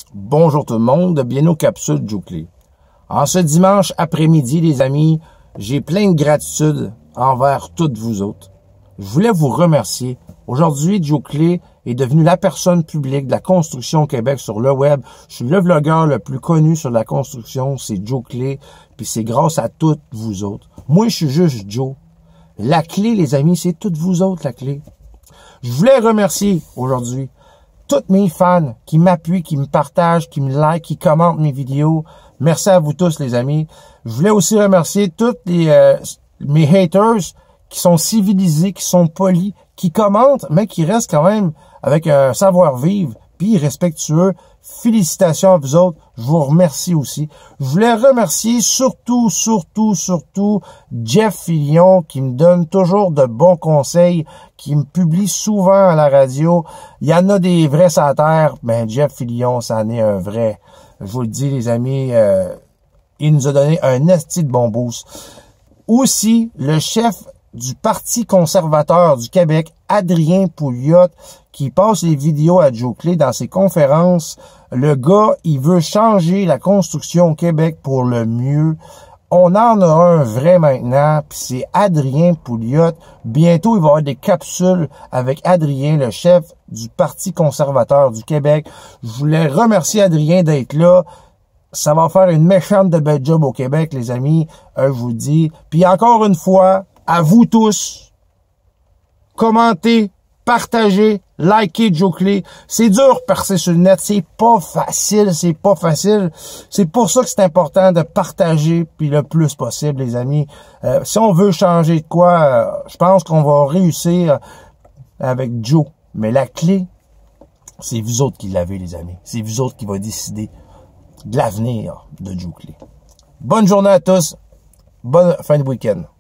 Bonjour tout le monde, bienvenue aux capsules Joe Clé. En ce dimanche après-midi, les amis, j'ai plein de gratitude envers toutes vous autres. Je voulais vous remercier. Aujourd'hui, Joe Clé est devenu la personne publique de la construction au Québec sur le web. Je suis le vlogueur le plus connu sur la construction, c'est Joe Clé, puis c'est grâce à toutes vous autres. Moi, je suis juste Joe. La clé, les amis, c'est toutes vous autres, la clé. Je voulais remercier aujourd'hui tous mes fans qui m'appuient, qui me partagent, qui me like, qui commentent mes vidéos. Merci à vous tous, les amis. Je voulais aussi remercier tous mes haters qui sont civilisés, qui sont polis, qui commentent, mais qui restent quand même avec un savoir-vivre, puis respectueux. Félicitations à vous autres. Je vous remercie aussi. Je voulais remercier surtout Jeff Fillion qui me donne toujours de bons conseils, qui me publie souvent à la radio. Il y en a des vrais sur la terre, mais Jeff Fillion, ça en est un vrai. Je vous le dis, les amis, il nous a donné un esti de bon boost. Aussi, le chef du Parti conservateur du Québec, Adrien Pouliot, qui passe les vidéos à Joe Clé dans ses conférences. Le gars, il veut changer la construction au Québec pour le mieux. On en a un vrai maintenant, puis c'est Adrien Pouliot. Bientôt, il va y avoir des capsules avec Adrien, le chef du Parti conservateur du Québec. Je voulais remercier Adrien d'être là. Ça va faire une méchante de belle job au Québec, les amis, je vous dis. Puis encore une fois, à vous tous, commentez, partagez, likez Joe Clé. C'est dur percer sur le net, c'est pas facile, c'est pas facile. C'est pour ça que c'est important de partager puis le plus possible, les amis. Si on veut changer de quoi, je pense qu'on va réussir avec Joe. Mais la clé, c'est vous autres qui l'avez, les amis. C'est vous autres qui va décider de l'avenir de Joe Clé. Bonne journée à tous. Bonne fin de week-end.